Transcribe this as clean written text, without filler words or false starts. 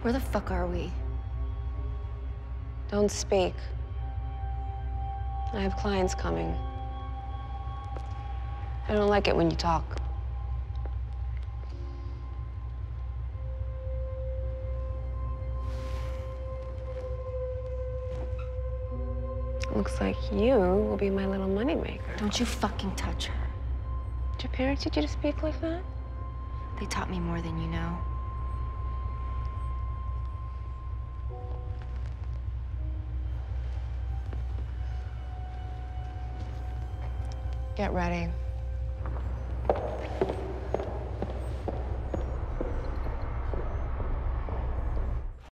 Where the fuck are we? Don't speak. I have clients coming. I don't like it when you talk. Looks like you will be my little moneymaker. Don't you fucking touch her. Did your parents teach you to speak like that? They taught me more than you know. Get ready.